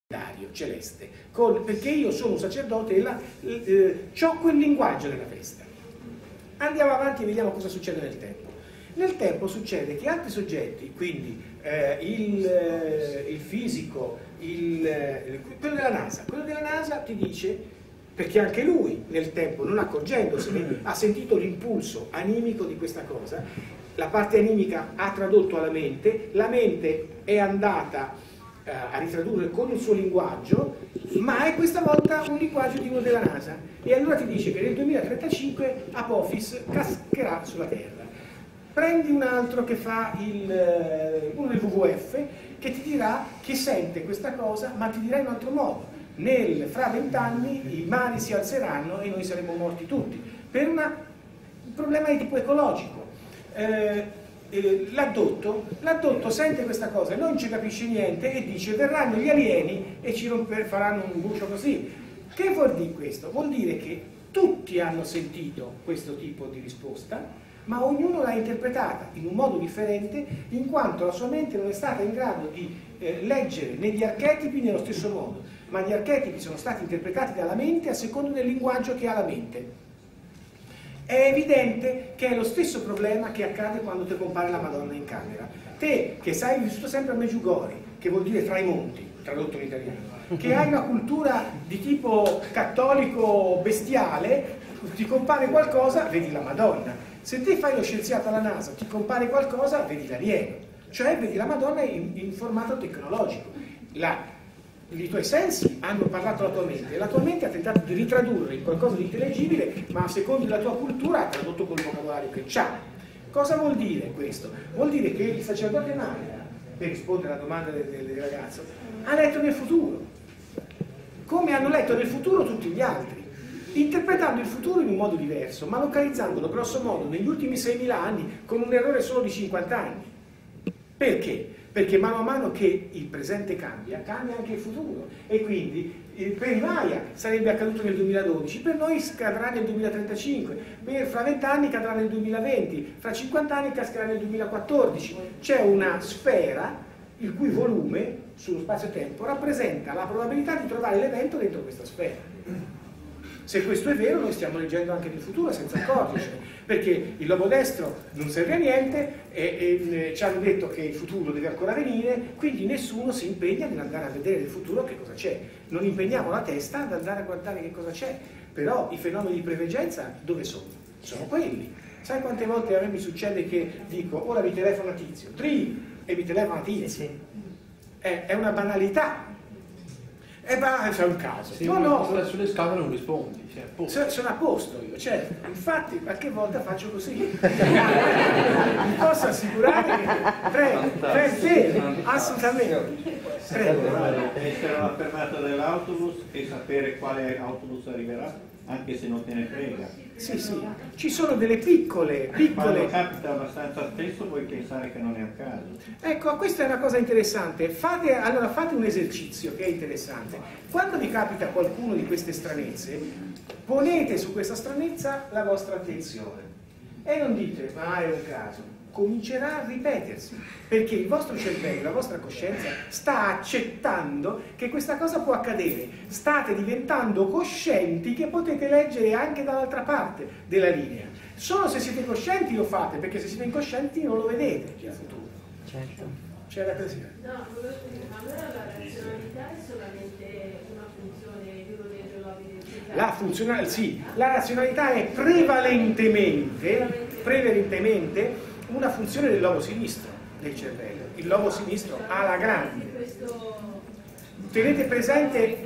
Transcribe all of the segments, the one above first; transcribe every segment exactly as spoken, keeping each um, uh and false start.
celeste, con, perché io sono un sacerdote e eh, ho quel linguaggio della festa. Andiamo avanti e vediamo cosa succede nel tempo. Nel tempo succede che altri soggetti, quindi eh, il, eh, il fisico, il, eh, quello della NASA, quello della NASA ti dice, perché anche lui nel tempo, non accorgendosene, ha sentito l'impulso animico di questa cosa, la parte animica ha tradotto alla mente, la mente è andata eh, a ritradurre con il suo linguaggio, ma è questa volta un linguaggio di uno della NASA, e allora ti dice che nel duemilatrentacinque Apophis cascherà sulla Terra. Prendi un altro che fa il, uno del W W F che ti dirà che sente questa cosa, ma ti dirà in un altro modo. Nel, fra vent'anni i mari si alzeranno e noi saremo morti tutti, per una, un problema di tipo ecologico. Eh, eh, l'addotto, l'addotto sente questa cosa, non ci capisce niente e dice verranno gli alieni e ci romper, faranno un buco così. Che vuol dire questo? Vuol dire che tutti hanno sentito questo tipo di risposta, ma ognuno l'ha interpretata in un modo differente, in quanto la sua mente non è stata in grado di eh, leggere né gli archetipi nello stesso modo, ma gli archetipi sono stati interpretati dalla mente a secondo del linguaggio che ha la mente. È evidente che è lo stesso problema che accade quando ti compare la Madonna in camera. Te, che sei vissuto sempre a Meggiugori, che vuol dire tra i monti, tradotto in italiano, che hai una cultura di tipo cattolico bestiale, ti compare qualcosa, vedi la Madonna. Se te fai lo scienziato alla NASA, ti compare qualcosa, vedi l'alieno, cioè vedi la Madonna in, in formato tecnologico. La, I tuoi sensi hanno parlato la tua mente e la tua mente ha tentato di ritradurre in qualcosa di intellegibile, ma secondo la tua cultura ha tradotto col vocabolario che c'ha. Cosa vuol dire questo? Vuol dire che il sacerdote Maya, per rispondere alla domanda del, del, del ragazzo, ha letto nel futuro, come hanno letto nel futuro tutti gli altri, interpretando il futuro in un modo diverso, ma localizzandolo grosso modo negli ultimi seimila anni con un errore solo di cinquanta anni. Perché? Perché mano a mano che il presente cambia, cambia anche il futuro, e quindi eh, per i Maya sarebbe accaduto nel duemiladodici, per noi cadrà nel duemilatrentacinque, per fra vent'anni cadrà nel duemilaventi, fra cinquanta anni cascherà nel duemilaquattordici. C'è una sfera il cui volume sullo spazio-tempo rappresenta la probabilità di trovare l'evento dentro questa sfera. Se questo è vero, noi stiamo leggendo anche nel futuro senza accorgercene, perché il lobo destro non serve a niente e, e ci hanno detto che il futuro deve ancora venire, quindi nessuno si impegna nell'andare a vedere nel futuro che cosa c'è. Non impegniamo la testa ad andare a guardare che cosa c'è, però i fenomeni di preveggenza dove sono? Sono quelli. Sai quante volte a me mi succede che dico ora mi telefona Tizio, tri, e mi telefona Tizio. È, è una banalità. E eh, beh, c'è un caso. Sì, no, no, sulle, sulle scale non rispondi. Cioè, sono a posto io, cioè, infatti qualche volta faccio così. Vi posso assicurare che prego, prego, assolutamente. Prego. Essere una fermata dell'autobus e sapere quale autobus arriverà, anche se non te ne frega. Sì, sì, ci sono delle piccole, piccole... Quando capita abbastanza spesso puoi pensare che non è un caso. Ecco, questa è una cosa interessante. Fate, allora fate un esercizio che è interessante. Quando vi capita qualcuno di queste stranezze, ponete su questa stranezza la vostra attenzione e non dite, ma è un caso. Comincerà a ripetersi, perché il vostro cervello, la vostra coscienza sta accettando che questa cosa può accadere. State diventando coscienti che potete leggere anche dall'altra parte della linea. Solo se siete coscienti lo fate, perché se siete incoscienti non lo vedete il futuro. Certo. C'era così. No, volevo dire, ma allora la razionalità è solamente una funzione di uno dei geologi? La funzionalità, sì, la razionalità è prevalentemente, prevalentemente una funzione del lobo sinistro del cervello. Il lobo sinistro ha la grande. Tenete presente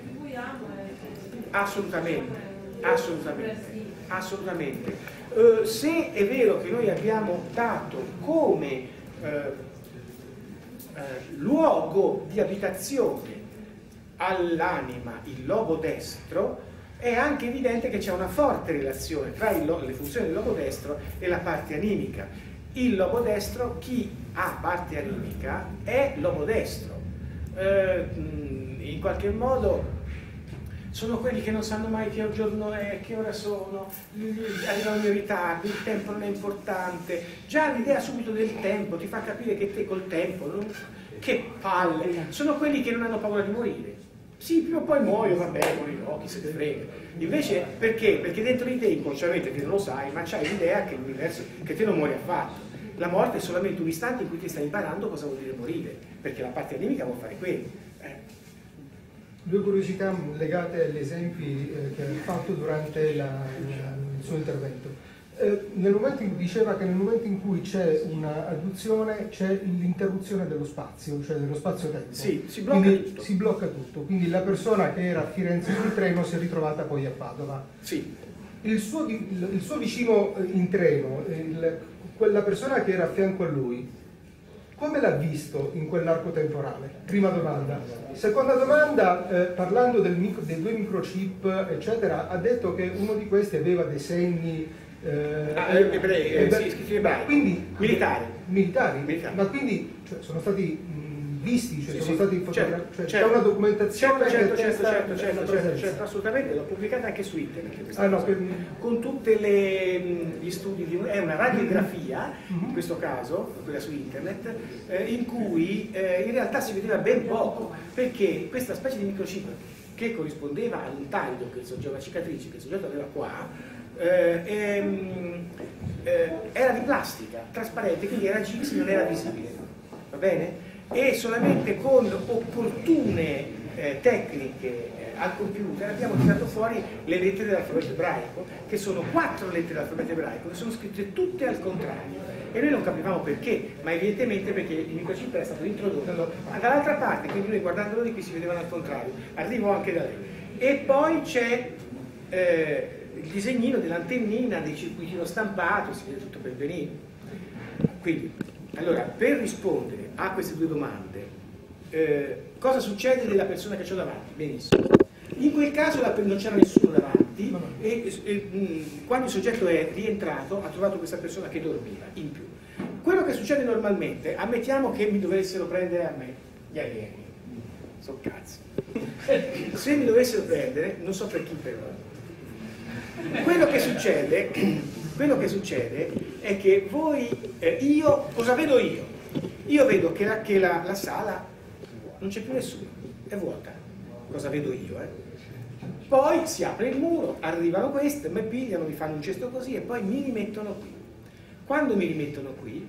assolutamente, assolutamente, assolutamente. Uh, se è vero che noi abbiamo dato come uh, uh, luogo di abitazione all'anima il lobo destro, è anche evidente che c'è una forte relazione tra il, le funzioni del lobo destro e la parte animica. Il lobo destro, chi ha parte animica, è lobo destro. Eh, in qualche modo sono quelli che non sanno mai che giorno è, che ora sono, arrivano in ritardo, il tempo non è importante. Già l'idea subito del tempo ti fa capire che te col tempo, non... che palle, sono quelli che non hanno paura di morire. Sì, prima o poi muoio, vabbè, morirò, chi se ne frega. Invece, perché? Perché dentro di te, inconsciamente, te non lo sai, ma c'hai l'idea che l'universo, che te non muori affatto. La morte è solamente un istante in cui ti stai imparando cosa vuol dire morire, perché la parte animica vuol fare quello. Eh. Due curiosità legate agli esempi eh, che ha fatto durante la, la, il suo intervento. Eh, nel momento in, diceva che nel momento in cui c'è una adduzione c'è l'interruzione dello spazio, cioè dello spazio-tempo. Sì, si blocca Quindi, tutto. si blocca tutto. Quindi la persona che era a Firenze sul treno si è ritrovata poi a Padova. Sì. Il suo, il, il suo vicino in treno, il, quella persona che era a fianco a lui, come l'ha visto in quell'arco temporale? Prima domanda. Seconda domanda, eh, parlando del micro, dei due microchip, eccetera, ha detto che uno di questi aveva dei segni eh, ah, eh, ebrei, eh, sì, scritti ebrei. Quindi, militari. Militari? Militari. Ma quindi cioè, sono stati mh, visti, cioè, sì, sono sì. stati fotografi, certo, cioè, certo. c'è una documentazione certo, certo, che certo, attesta certo, la certo, certo, presenza. certo, assolutamente, l'ho pubblicata anche su internet questa Ah, no, cosa. per... con tutti gli studi di è una radiografia mm-hmm. in questo caso, quella su internet, eh, in cui eh, in realtà si vedeva ben poco, perché questa specie di microchip che corrispondeva a un taglio che il soggetto, una cicatrice che il soggetto aveva qua, eh, ehm, eh, era di plastica, trasparente, quindi era G X, non era visibile, va bene? E solamente con opportune eh, tecniche eh, al computer abbiamo tirato fuori le lettere dell'alfabeto ebraico, che sono quattro lettere dell'alfabeto ebraico, che sono scritte tutte al contrario. E noi non capivamo perché, ma evidentemente perché il microchip era stato introdotto dall'altra parte, quindi noi guardandolo di qui si vedevano al contrario. Arrivo anche da lei. E poi c'è eh, il disegnino dell'antennina, del circuitino stampato, si vede tutto per benino. Quindi, allora, per rispondere a queste due domande, eh, cosa succede della persona che ho davanti? Benissimo. In quel caso la, non c'era nessuno davanti e, e mh, quando il soggetto è rientrato ha trovato questa persona che dormiva in più. Quello che succede normalmente, ammettiamo che mi dovessero prendere a me gli alieni, so cazzo. Se mi dovessero prendere, non so per chi però, quello che succede, quello che succede è che voi, eh, io, cosa vedo io? Io vedo che la, che la, la sala non c'è più nessuno, è vuota. Cosa vedo io, eh? Poi si apre il muro, arrivano queste, mi pigliano, mi fanno un gesto così e poi mi rimettono qui. Quando mi rimettono qui,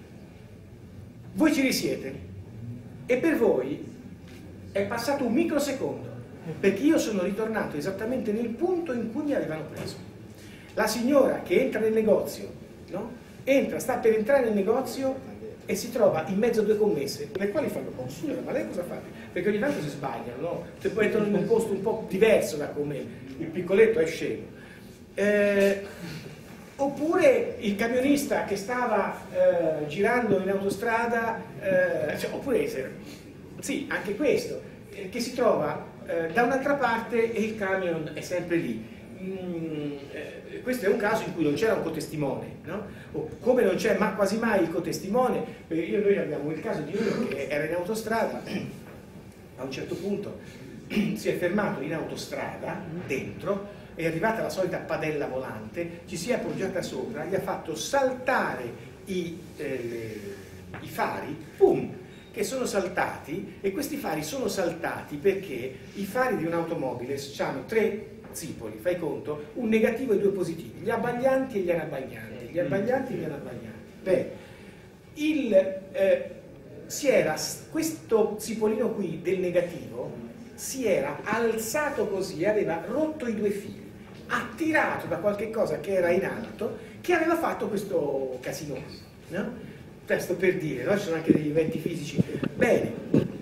voi ci risiete e per voi è passato un microsecondo, perché io sono ritornato esattamente nel punto in cui mi avevano preso. La signora che entra nel negozio, no? Entra, sta per entrare nel negozio e si trova in mezzo a due commesse, le quali fanno, oh signora, ma lei cosa fa? Perché ogni tanto si sbagliano, no? Se poi entrano in un posto un po' diverso da come il piccoletto è scemo. Eh, oppure il camionista che stava eh, girando in autostrada, eh, cioè, oppure sì, anche questo, eh, che si trova eh, da un'altra parte e il camion è sempre lì. Mm, eh, questo è un caso in cui non c'era un cotestimone, no? O come non c'è ma quasi mai il cotestimone, perché io, noi abbiamo il caso di uno che era in autostrada, a un certo punto si è fermato in autostrada, dentro, è arrivata la solita padella volante, ci si è appoggiata sopra, gli ha fatto saltare i, eh, i fari, pum, che sono saltati, e questi fari sono saltati perché i fari di un'automobile hanno tre zipoli, fai conto, un negativo e due positivi, gli abbaglianti e gli anabbaglianti, gli abbaglianti e gli anabbaglianti. Beh, il, eh, si era, questo zipolino qui del negativo si era alzato così e aveva rotto i due fili, attirato da qualche cosa che era in alto, che aveva fatto questo casino, no? Questo per dire, no? Ci sono anche degli eventi fisici. Bene,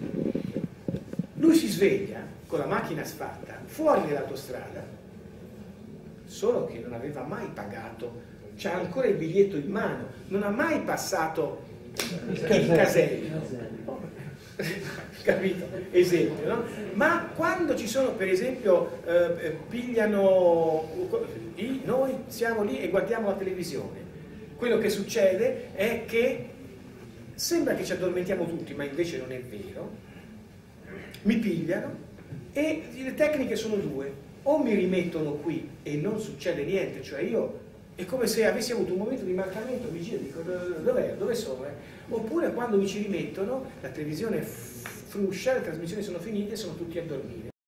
lui si sveglia con la macchina sfatta fuori dall'autostrada, solo che non aveva mai pagato, c'ha ancora il biglietto in mano, non ha mai passato il casello, capito? Esempio, no? Ma quando ci sono, per esempio, eh, pigliano, noi siamo lì e guardiamo la televisione, quello che succede è che sembra che ci addormentiamo tutti, ma invece non è vero, mi pigliano. E le tecniche sono due. o mi rimettono qui e non succede niente, cioè io è come se avessi avuto un momento di mancamento, mi giro e dico dov'è, dove sono? Eh? Oppure quando mi ci rimettono la televisione fruscia, le trasmissioni sono finite e sono tutti a dormire.